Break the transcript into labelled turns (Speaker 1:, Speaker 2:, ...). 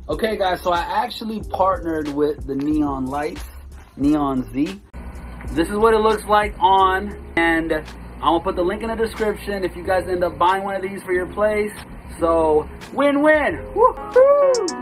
Speaker 1: Okay guys, so I actually partnered with the neon lights, Neonz. This is what it looks like on, and I'm gonna put the link in the description if you guys end up buying one of these for your place. So, win-win! Woo-hoo!